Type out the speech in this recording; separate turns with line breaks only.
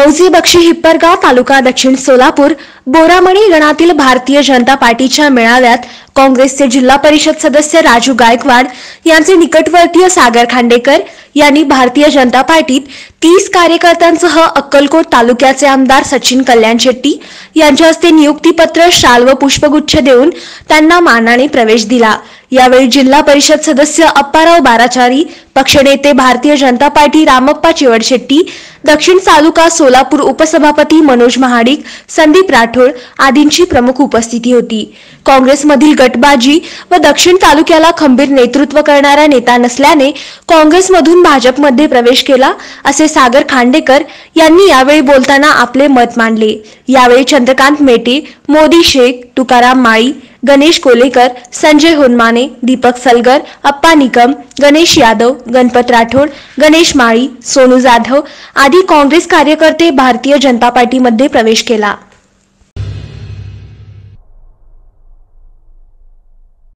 मौजे बक्षी हिप्परगाव तालुका दक्षिण सोलापूर बोरामणी गणातील भारतीय जनता पार्टीच्या मेळाव्यात काँग्रेसचे जिल्हा परिषद सदस्य राजू गायकवाड यांचे निकटवर्तीय सागर खांडेकर यांनी भारतीय जनता पार्टीत 30 कार्यकर्त्यांसह अक्कलकोट तालुक्याचे आमदार सचिन कल्याण शेट्टी यांच्या हस्ते नियुक्तीपत्र शाल व पुष्पगुच्छ देऊन त्यांना मानाने प्रवेश दिला। यावेळी जिल्हा परिषद सदस्य अप्पाराव बाराचारी, पक्षनेते भारतीय जनता पार्टी रामप्पा चिवडशेट्टी, दक्षिण तालुका सोलापूर उपसभापती मनोज महाडिक, संदीप राठोड आदींची प्रमुख उपस्थिती होती। काँग्रेसमधील गटबाजी व दक्षिण तालुक्याला खंबीर नेतृत्व करणारा नेता नसल्याने काँग्रेसमधून भाजपमध्ये प्रवेश केला असे सागर खांडेकर यांनी यावेळी बोलताना आपले मत मांडले। यावेळी चंद्रकांत मेटे, मोदी शेख, तुकाराम माळी, गणेश कोलेकर, संजय होनमाने, दीपक सलगर, अप्पा निकम, गणेश यादव, गणपत राठोड, गणेश माळी, सोनू जाधव आदी काँग्रेस कार्यकर्ते भारतीय जनता पार्टीमध्ये प्रवेश केला।